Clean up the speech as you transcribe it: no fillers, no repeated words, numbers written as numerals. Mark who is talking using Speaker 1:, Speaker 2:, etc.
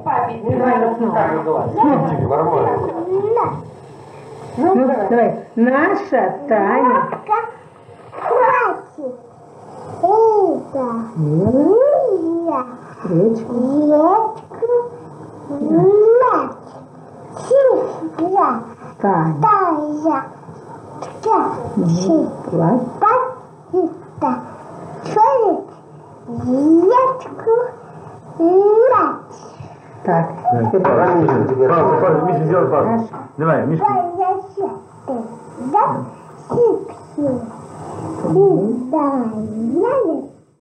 Speaker 1: Папе,
Speaker 2: Давай снова.
Speaker 3: Нормально.
Speaker 2: Ну, давай. Наша Таня.
Speaker 3: Хватит. Это. Лилия.
Speaker 2: Речку.
Speaker 3: Ветку. Мяч. Чифра.
Speaker 2: Таня.
Speaker 3: Тая. Ча.
Speaker 2: Платье.
Speaker 3: Папита. Чолик. Ветку. Мяч.
Speaker 2: Так.
Speaker 4: Паузу, Миша, сделай паузу. Давай, Мишка.
Speaker 3: Да? Чипсы. И да, я